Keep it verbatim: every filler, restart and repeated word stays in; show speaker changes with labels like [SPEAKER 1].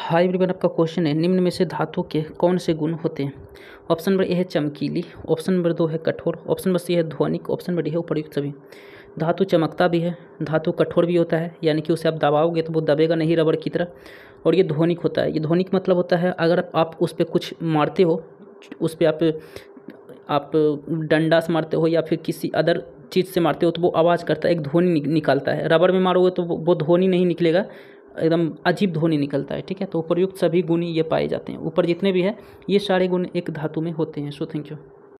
[SPEAKER 1] High everyone, आपका question है निम्न में से धातु के कौन से गुण होते हैं। ऑप्शन नंबर ए है चमकीली, ऑप्शन नंबर दो है कठोर, ऑप्शन नंबर सी है ध्वनिक, ऑप्शन नंबर डी है उपर्युक्त सभी। धातु चमकता भी है, धातु कठोर भी होता है, यानी कि उसे आप दबाओगे तो वो दबेगा नहीं रबड़ की तरह, और ये ध्वनिक होता है। ये ध्वनिक मतलब होता है अगर आप उस पर कुछ मारते हो, उस पर आप आप डंडा से मारते हो या फिर किसी अदर चीज़ से मारते हो तो वो आवाज़ करता है, एक ध्वनि निकालता है। रबड़ में मारोगे तो वो वो ध्वनि नहीं निकलेगा, एकदम अजीब ध्वनि निकलता है। ठीक है, तो उपर्युक्त सभी गुण ये पाए जाते हैं। ऊपर जितने भी है ये सारे गुण एक धातु में होते हैं। So thank you.